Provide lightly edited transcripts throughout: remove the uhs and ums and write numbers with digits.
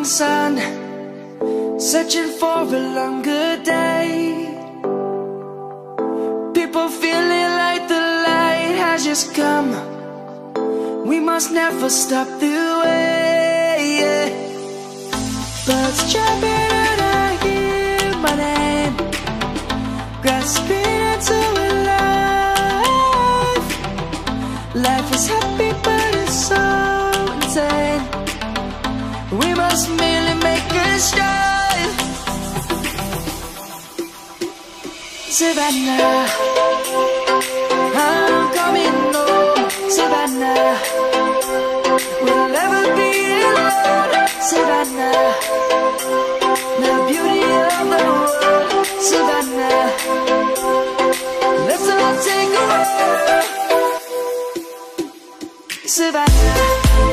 morning sun, searching for a longer day. People feeling like the light has just come. We must never stop the way. Birds jumping and I hear my name, grasping into a life. Life is happy but it's so insane. We must merely make a start. Savannah, I'm coming home. Savannah, we'll never be alone. Savannah, the beauty of the world. Savannah, let's all take a walk. Savannah.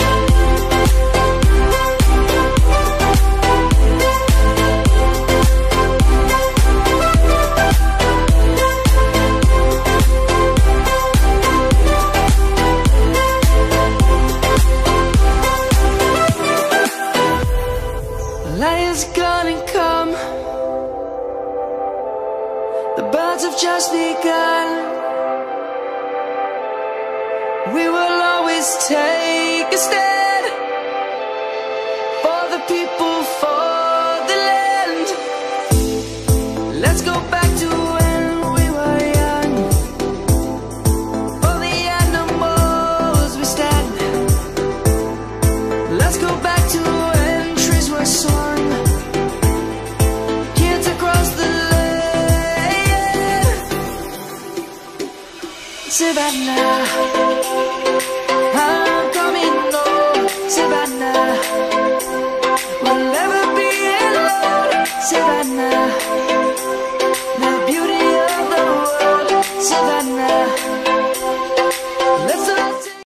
Light is gonna come. The birds have just begun. We will always take a stand for the people, for the land. Let's go back to when we were young. For the animals we stand. Let's go back to when trees were swung. Savannah, I'm coming home. Savannah, we'll never be alone. Savannah.